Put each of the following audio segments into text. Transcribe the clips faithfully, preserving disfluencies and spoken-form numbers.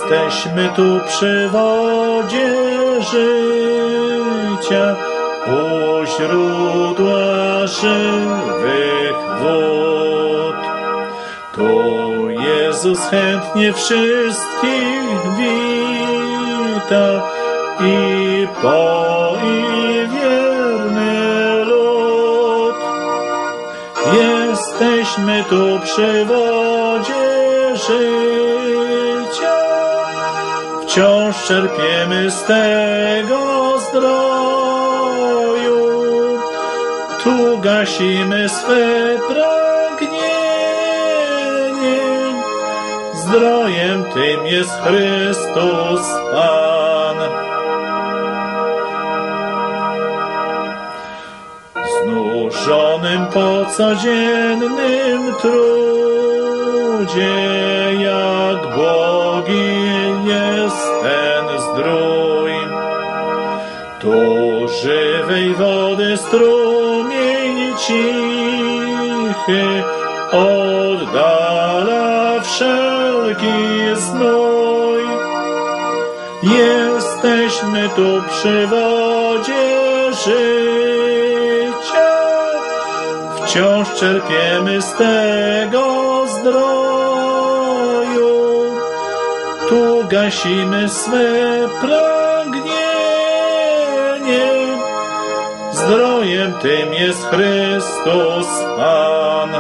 Jesteśmy tu przy wodzie życia, u źródła żywych wód. Tu Jezus chętnie wszystkich wita i poi wierny lud. Jesteśmy tu przy wodzie życia, wciąż czerpiemy z tego zdroju. Tu gasimy swe pragnienie, zdrojem tym jest Chrystus Pan. Znużonym po codziennym trudzie, jak błogi jest ten zdrój. Tu żywej wody strumień cichy oddala wszelki znój. Jesteśmy tu przy wodzie życia, wciąż czerpiemy z tego zdroju. Tu gasimy swe pragnienie, zdrojem tym jest Chrystus Pan.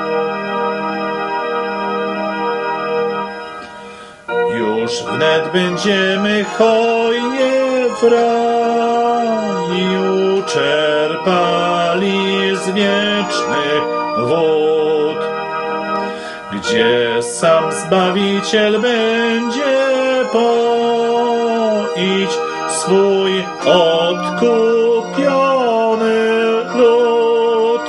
Już wnet będziemy hojnie w raju czerpali z wiecznych wód, gdzie sam Zbawiciel będzie poić swój odkupiony lud.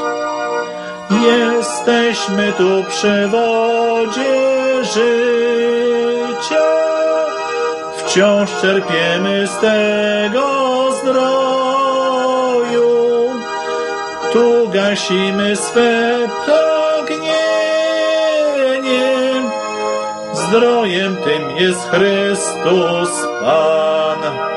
Jesteśmy tu przy wodzie życia, wciąż czerpiemy z tego zdroju. Tu gasimy swe pragnienie, zdrojem tym jest Chrystus Pan.